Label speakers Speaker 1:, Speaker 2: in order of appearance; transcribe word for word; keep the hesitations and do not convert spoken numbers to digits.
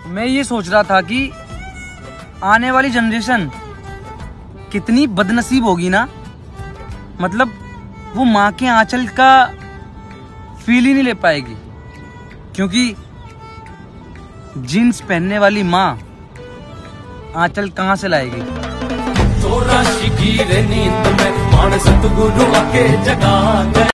Speaker 1: मैं ये सोच रहा था कि आने वाली जनरेशन कितनी बदनसीब होगी ना, मतलब वो माँ के आंचल का फील ही नहीं ले पाएगी, क्योंकि जीन्स पहनने वाली माँ आंचल कहाँ से लाएगी।
Speaker 2: नींद में मान सतगुरु आके जगा